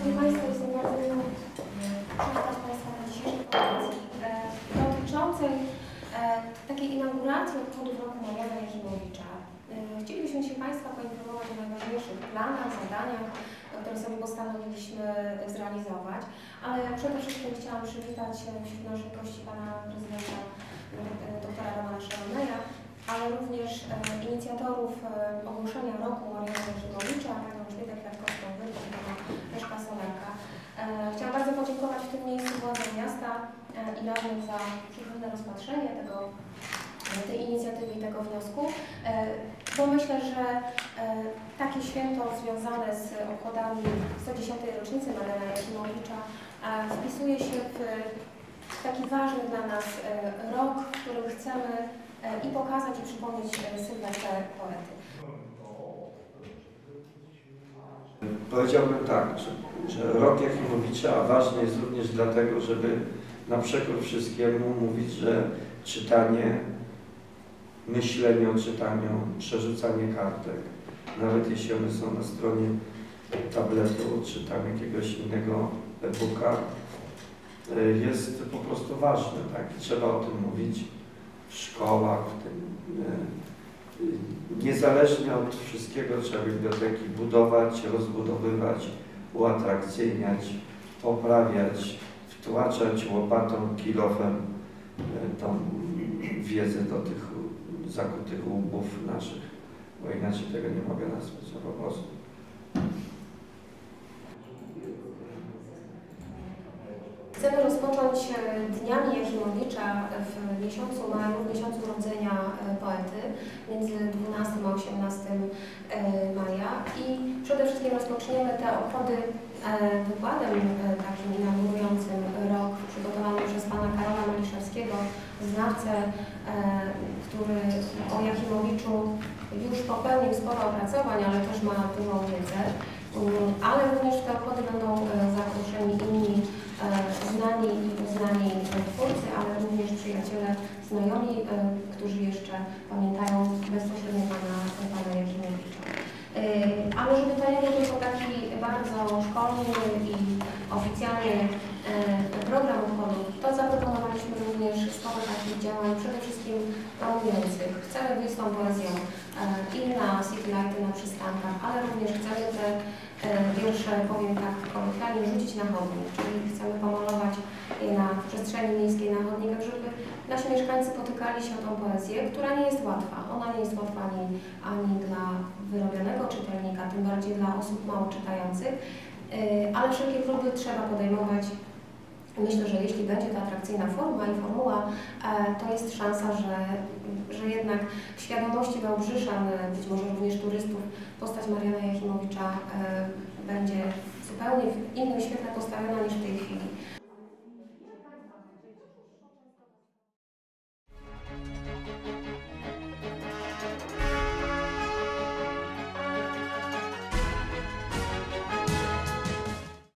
Szanowni Państwo, jestem bardzo miło przywitać Państwa na dzisiejszej konferencji dotyczącej takiej inauguracji obchodów roku Mariana Jakimowicza. Chcielibyśmy się Państwa poinformować o najważniejszych planach, zadaniach, które sobie postanowiliśmy zrealizować, ale przede wszystkim chciałam przywitać wśród naszych gości Pana Prezydenta doktora Romana Szaroneja, ale również inicjatorów ogłoszenia roku Mariana Jakimowicza, Panią Elżbietę Kwiatkowską-Wypych i Pana Leszka Solerka. Chciałam bardzo podziękować w tym miejscu władzom miasta i radnym za przychylne rozpatrzenie tej inicjatywy i tego wniosku, bo myślę, że takie święto związane z obchodami 110. rocznicy Mariana Jakimowicza wpisuje się w taki ważny dla nas rok, w którym chcemy i pokazać i przypomnieć sylwetkę poety. Powiedziałbym tak, że rok Jakimowicza ważny jest również dlatego, żeby na przekór wszystkiemu mówić, że czytanie, myślenie o czytaniu, przerzucanie kartek, nawet jeśli one są na stronie tabletu czy tam jakiegoś innego e-booka, jest po prostu ważne, tak? Trzeba o tym mówić w szkołach, niezależnie od wszystkiego trzeba biblioteki budować, rozbudowywać, uatrakcyjniać, poprawiać, wtłaczać łopatą, kilofem tą wiedzę do tych zakutych łbów naszych, bo inaczej tego nie mogę nazwać, po prostu. Chcemy rozpocząć Dniami Jakimowicza w miesiącu maju, w miesiącu urodzenia poety, między 12 a 18 maja i przede wszystkim rozpoczniemy te obchody wykładem takim inaugurującym rok, przygotowanym przez Pana Karola Maliszewskiego, znawcę, który o Jakimowiczu już popełnił sporo opracowań, ale też ma dużą wiedzę. Ale również w te obchody będą zaproszeni inni znani i uznani twórcy, ale również przyjaciele, znajomi, którzy jeszcze pamiętają bezpośrednio Pana Jakimowicza. Ale żeby to nie był tylko taki bardzo szkolny i oficjalny program obchodów, to zaproponowaliśmy również sporo takich działań, przede wszystkim promujących. Chcemy wyjść z tą poezją i na city lighty, na przystankach, ale również chcemy te wiersze, powiem tak kolokwialnie, rzucić na chodnik, czyli chcemy pomalować je na przestrzeni miejskiej, na chodnikach, żeby nasi mieszkańcy potykali się o tą poezję, która nie jest łatwa. Ona nie jest łatwa ani dla wyrobionego czytelnika, tym bardziej dla osób mało czytających, ale wszelkie próby trzeba podejmować. Myślę, że jeśli będzie ta atrakcyjna forma i formuła, to jest szansa, że jednak w świadomości Wałbrzyszan, być może również turystów, postać Mariana Jakimowicza będzie zupełnie w innym świetle postawiona niż w tej chwili.